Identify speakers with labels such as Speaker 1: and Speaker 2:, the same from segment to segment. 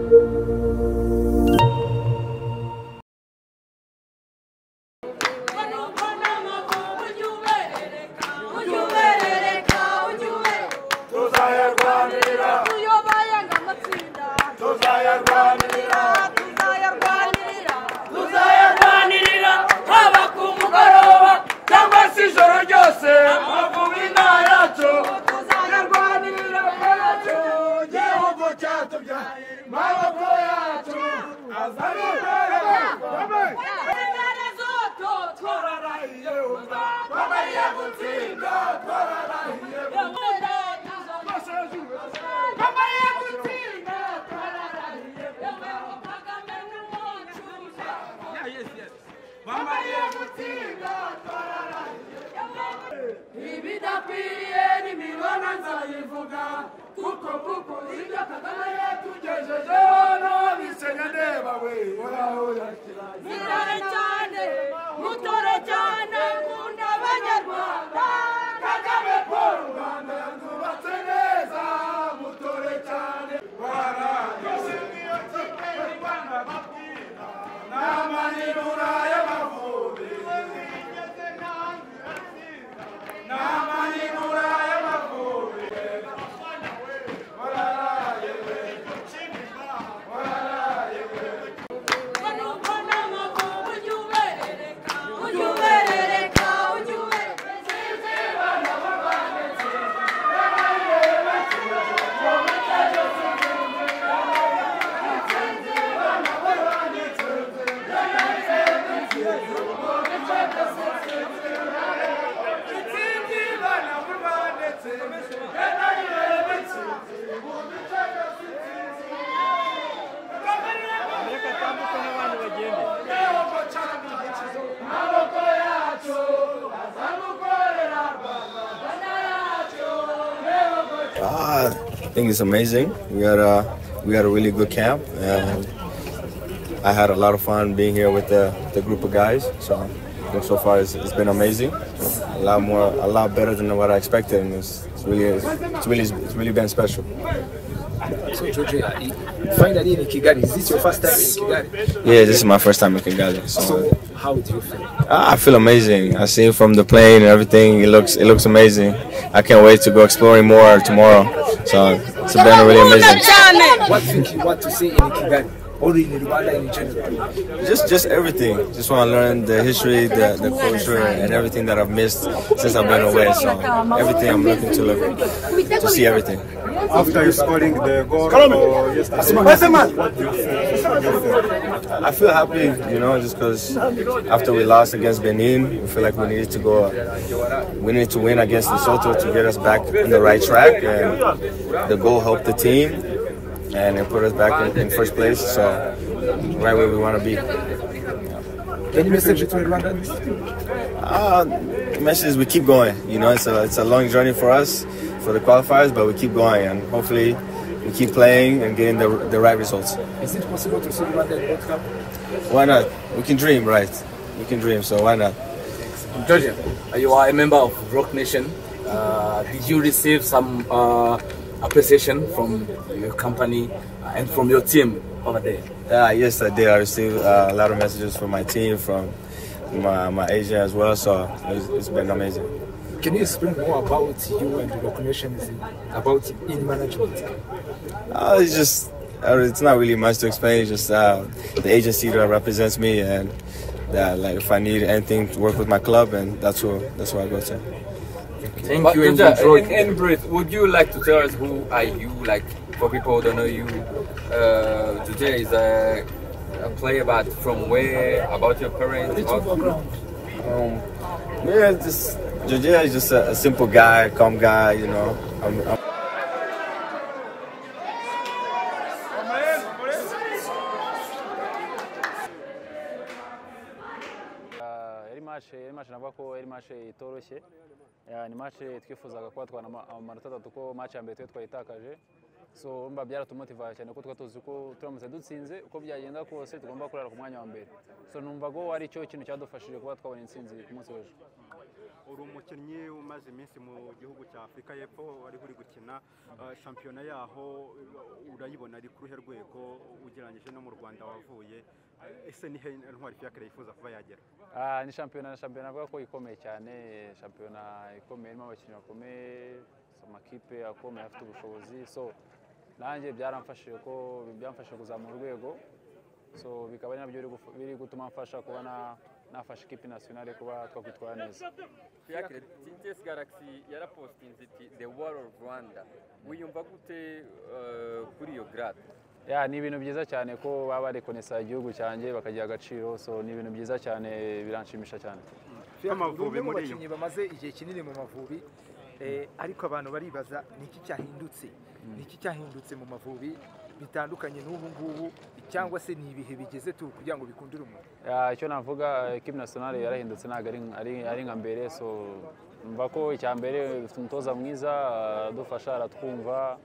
Speaker 1: I think it's amazing. We had a really good camp, and I had a lot of fun being here with the group of guys. So far it's been amazing. A lot better than what I expected, and it's really been special.
Speaker 2: So George, finally in Kigali, is this your first time in Kigali?
Speaker 1: Yeah, this is my first time in Kigali.
Speaker 2: So how do you feel?
Speaker 1: I feel amazing. I see it from the plane and everything. It looks amazing. I can't wait to go exploring more tomorrow. So it's been really amazing.
Speaker 2: What do you want to see in Kigali? Or in Rwanda in general?
Speaker 1: Just everything. Just want to learn the history, the culture, and everything that I've missed since I've been away. So everything I'm looking to see everything.
Speaker 3: After you scoring the goal yesterday, what do you feel?
Speaker 1: I feel happy, you know, just because after we lost against Benin, we feel like we needed to win against Lesotho to get us back on the right track, and the goal helped the team, and it put us back in first place, so right where we want to be.
Speaker 2: Any message to Rwandans?
Speaker 1: The message is we keep going. You know, it's a long journey for us, for the qualifiers, but we keep going, and hopefully we keep playing and getting the right results.
Speaker 2: Is it possible to see Rwanda in World Cup?
Speaker 1: Why not? We can dream, right? We can dream, so why not?
Speaker 4: Georgia, you are a member of Rock Nation. Did you receive some appreciation from your company and from your team over there?
Speaker 1: Yes, I did. I received a lot of messages from my team, from my agent as well, so it's been amazing.
Speaker 2: Can you explain more about you and Rock Nation, about in management?
Speaker 1: It's not really much to explain. It's just the agency that represents me, and like if I need anything to work with my club, and that's where I go to.
Speaker 4: Thank you. In brief, would you like to tell us who are you? Like for people who don't know you, today is a player, but from where? About your parents?
Speaker 1: Georgia is just a simple guy, calm guy, you know.
Speaker 5: match navuga ko ari match itoroshye, ni match twifuzaga kuba twana amanota 3 ko match ya mbere twayitakaje, so mba byaratumotiva cyane ko twatuzi ko turamutse dutsinze uko byagenda kose tugomba kurara ku mwanya wa mbere, so numva go ari cyo kintu cyadufashije kuba twabona intsinzi ku munsi w'ejo.
Speaker 3: uri umukinnyi umaze iminsi mu gihugu cya Afurika y'Epfo wari uri gukina shampiyona yaho urayibona ari ku ruhe rwego ugereranyije no mu Rwanda wavuye ese ni he Ntwari Fiacre yifuza kuba yagera?
Speaker 5: Ni shampiyona avuga ko ikomeye cyane, shampiyona ikomeye irimo abakinnyi bakomeye, amakipe akomeye afite ubushobozi, so nanjye byamfashije kuzamura urwego, so bikaba ari nabyo biri gutuma mfasha kuba nafasha ikipe nationale kuba twakwitwara neza.
Speaker 4: Fiacre, TS Galaxy yarapostinze iti The War of Rwanda, wiyumva gute kuri iyo grade?
Speaker 5: Ni ibintu byiza cyane ko baba barekonesa igihugu cyanjye bakagira agaciro, so ni ibintu byiza cyane, biranshimisha cyane.
Speaker 2: Amavubi muri bakinnyi bamaze igihe kinini mu Mavubi, ariko abantu baribaza niki cyahindutse mu Mavubi bitandukanye n'ubu ngubu, cyangwa se ni ibihe bigeze tu kugira ngo bikundire umuntu?
Speaker 5: Icyo navuga, equipe nationale yarahindutse, ntabwo ari nka mbere, so mva ko icya mbere dufite umutoza mwiza adufasha, aratwumva,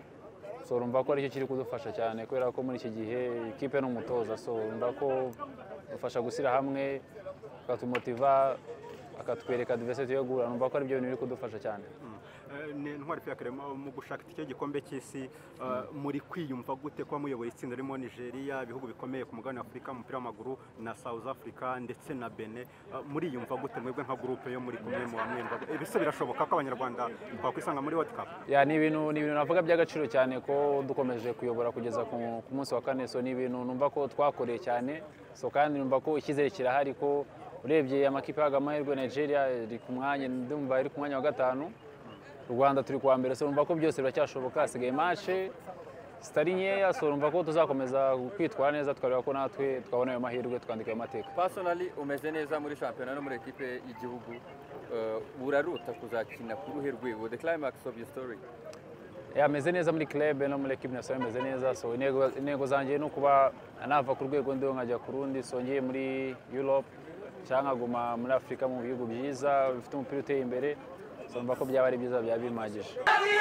Speaker 5: so urumva ko aricyo kiri kudufasha cyane, kubera ko muri iki gihe ikipe n'umutoza, so urumva ko dufasha gushyira hamwe, akatumotiva, akatwereka adversity yo guhura, urumva ko aribyo bintu biri kudufasha cyane.
Speaker 3: Ntwari Fiacre, mu gushaka icyo gikombe cy'isi muri kwiyumva gute kuba muyoboye itsinda ririmo Nigeria, ibihugu bikomeye ku mugabane wa Afurika mu mupira w'amaguru, na South Africa ndetse na Benin, muriyumva gute mwebwe nka groupe yo muri kumwe mu bamwemva? Ibise birashoboka ko abanyarwanda twakwisanga muri World Cup?
Speaker 5: Ni ibintu navuga by'agaciro cyane ko dukomeje kuyobora kugeza ku munsi wa kane, so ni ibintu numva ko twakoreye cyane, so kandi numva ko icyizere kirahari ko urebye amakipe yaga amahirwe, Nigeria iri ku mwanya, ndumva iri ku mwanya wa 5, Rwanda turi kuwa mbere, so numva ko byose biracyashoboka, hasigaye match zitari nkeya, so numva ko tuzakomeza kwitwara neza, twareba ko natwe twabona ayo mahirwe twandika ayo mateka.
Speaker 4: Personally umeze neza muri shampiyona no muri equipe y'igihugu, uraruta kuzakina ku ruhe rwego? The climax of your story?
Speaker 5: Ameze neza muri club no muri equipe nationale, ameze neza, so intego zanjye no kuba nava ku rwego ndiho nkajya ku rundi, so ngiye muri Europe cyangwa guma muri Afurika mu bihugu byiza bifite umupira uteye imbere, so numva ko byaba ari byiza, byaba bimagije.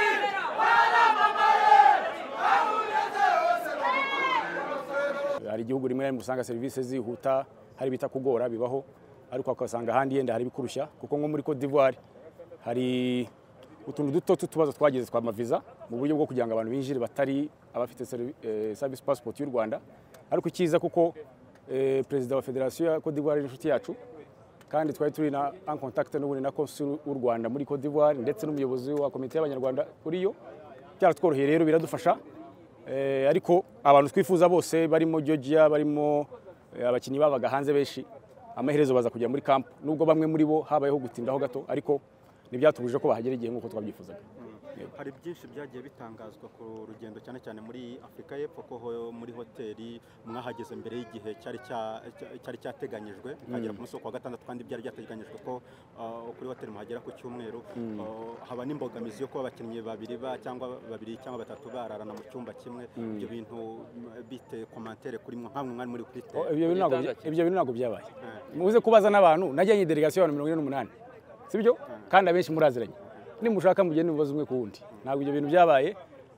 Speaker 6: Hari igihugu rimwe usanga serivisi zihuta, hari bita kugora bibaho, ariko akasanga ahandi yenda hari bikurushya, kuko nko muri Cote d'Ivoire hari utuntu duto tutubazo twageze twa maviza mu buryo bwo kugira ngo abantu binjire batari abafite service passport y'u Rwanda, ariko ikiza kuko perezida wa federation ya Cote d'Ivoire inshuti yacu, kandi twari turi na en contact n'ubundi na consul w'u Rwanda muri Cote d'Ivoire ndetse n'umuyobozi wa komite y'abanyarwanda uriyo, byaratworoheye rero biradufasha, ariko abantu twifuza bose barimo Georgia, barimo abakinnyi babaga hanze benshi, amaherezo baza kujya muri camp, nubwo bamwe muri bo habayeho gutindaho gato, ariko ntibyatubuje ko bahagera igihe nk'uko twabyifuzaga.
Speaker 3: Hari byinshi byagiye bitangazwa ku rugendo cyane cyane muri Afurika y'Epfo, ko muri hoteli mwahageze mbere y'igihe cyari cyateganyijwe, kagera ku munsi wa gatandatu, kandi byari byateganyijwe ko kuri hoteli muhagera ku cyumweru. Haba n'imbogamizi yo kuba abakinnyi babiri cyangwa batatu bararana mu cyumba kimwe, ibyo bintu bite commentaire kuri mwe nkamwe mwari muri kuri
Speaker 6: ibyo bintu ntabwo byabaye. Muze kubaza n'abantu, najyanye delegation y'abantu 48, sibyo? Kandi abenshi muraziranye, nimushaka mugende mubaze umwe ku wundi, ntabwo ibyo bintu byabaye.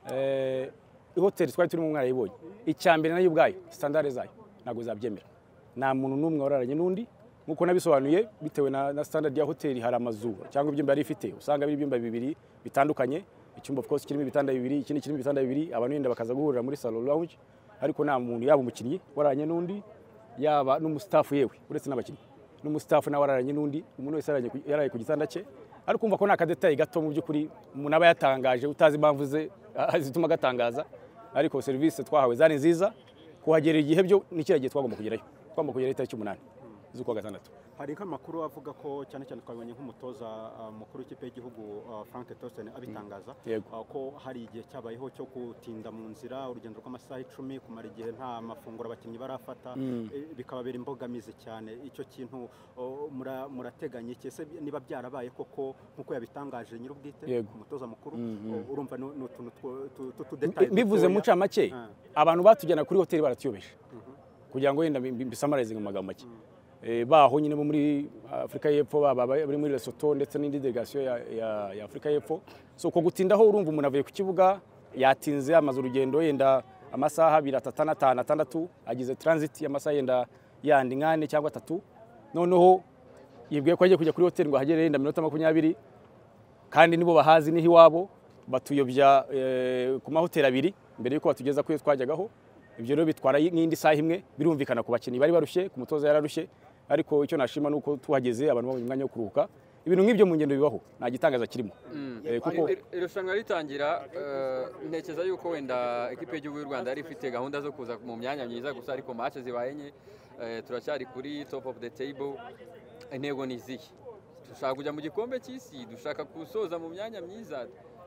Speaker 6: Hoteli twari turimo mwarayibonye, icyambere nayo ubwayo standard zayo ntabwo zabyemera, nta muntu n'umwe wararanye n'undi, nkuko nabisobanuye, bitewe na standard ya hoteli. Hari amazu cyangwa ibyumba yari ifite, usanga ari ibyumba bibiri bitandukanye, icyumba of course kirimo ibitanda bibiri, ikindi kirimo ibitanda bibiri, abantu yenda bakaza guhurira muri salon lounge, ariko nta muntu yaba umukinnyi wararanye n'undi, yaba n'umustaff, yewe uretse n'abakinnyi n'umustaff nawe wararanye n'undi, umuntu wese yaraye ku gitanda cye. Ariko kumva ko naka detail gato mu by'ukuri umuntu aba yatangaje utazi impamvu ze zituma gatangaza, ariko service twahawe zari nziza, kuhagera igihe byo nikiragiye twagomba kugerayo itariki 8 z'ukwa gatandatu.
Speaker 3: Hari nk'amakuru avuga ko cyane cyane twabonye nk'umutoza mukuru w'ikipe y'igihugu Frank Tosten abitangaza ko hari igihe cyabayeho cyo gutinda mu nzira, urugendo rw'amasaha 10, kumara igihe nta mafunguro abakinnyi barafata, bikababera imbogamizi cyane. Icyo kintu murateganya iki? Ese niba byarabaye koko nkuko yabitangaje nyir'ubwite umutoza mukuru, urumva n'utuntu tudetail
Speaker 6: bivuze mu camake, abantu batujyana kuri hoteli baratuyobeje, kugira ngo yenda bisamarize mu magambo make. Baho nyine bo muri Afurika y'Epfo, bari muri Lesotho ndetse n'indi delegation ya Afurika y'Epfo, so ko gutindaho urumva umuntu avuye ku kibuga yatinze, amaze urugendo yenda amasaha 2, 5, 6, agize transit y'amasaha yenda yandi 4 cyangwa 3, noneho yibwiye ko agiye kujya kuri hoteli ngo ahagere yenda minota 20 kandi nibo bahazi niho iwabo batuyobya ku mahoteli abiri mbere yuko batugeza kuri twajyagaho. Ibyo rero bitwara n'indi saha imwe, birumvikana ku bakinnyi bari barushye, ku mutoza yararushye, ariko icyo nashima nuko tuhageze abantu babonye umwanya wo kuruhuka. Ibintu nk'ibyo mu ngendo bibaho nta gitangaza kirimo.
Speaker 4: Kuko irushanwa ritangira ntekereza yuko wenda ekipe y'u Rwanda yari ifite gahunda zo kuza mu myanya myiza gusa, ariko match zibaye nke, turacyari kuri top of the table. Intego ni izihe? Dushaka kujya mu gikombe cy'isi, dushaka gusoza mu myanya myiza.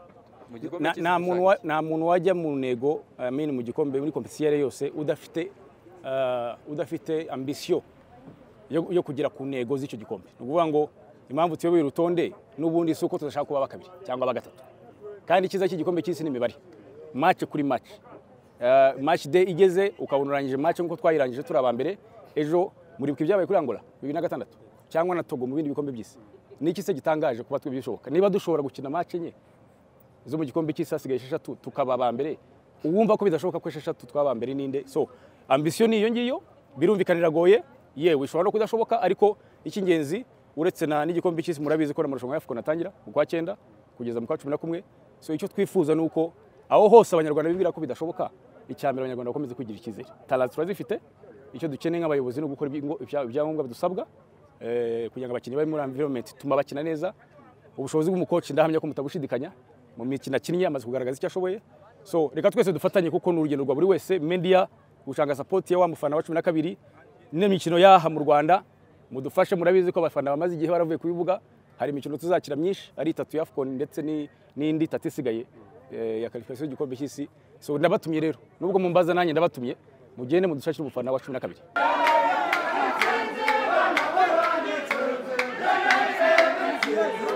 Speaker 6: Nta muntu wajya mu ntego mu gikombe muri competition yose udafite ambition yo kugera ku ntego z'icyo gikombe. Ni ukuvuga ngo impamvu tuyoboye urutonde n'ubundi suko tudashaka kuba bakabiri cyangwa bagatatu, kandi ikiza cy'igikombe cy'isi ni imibare, match kuri match. Match day igeze ukabona urangije match nkuko twayirangije turi abambere. Ejo muri byabaye kuri Angola 2006 cyangwa na Togo mu bindi bikombe by'isi. Niki se gitangaje kuba twibishoboka niba dushobora gukina match enye zo mu gikombe cy'isi hasigaye 6 tukaba abambere, uwumva ko bidashoboka ko 6 twabambere ninde? So ambition niyo ngiyo, birumvikanira goye, yewe ishobora no kudashoboka, ariko icy'ingenzi uretse n'igikombe cy'isi murabizi ko n'amarushanwa ya AFCON atangira mu kwa 9 kugeza mu kwa 11. So icyo twifuza nuko aho hose abanyarwanda bibwira ko bidashoboka, icyambere abanyarwanda bakomeze kugira ikizere. Talent turazifite, icyo dukeneye nk'abayobozi no gukora ibyangombwa bidusabwa kugira ngo abakinnyi bari muri environment tuma bakina neza. Ubushobozi bw'umukoci ndahamya ko mutabushidikanya, mu mikino akinnye amaze kugaragaza icyo ashoboye. So reka twese dufatanye kuko n'urugendo rwa buri wese, media gushanga support ya wa mufana wa 12 n'imikino yaha mu Rwanda. Mudufashe, murabizi ko abafana bamaze igihe baravuye kubivuga, hari imikino tuzakira myinshi ari 3 ya AFCON ndetse n'indi 3 isigaye ya qualification y'igikombe cy'isi. So ndabatumye rero, nubwo mumbaza nanjye ndabatumye, mugende mudufashe umufana wa 12.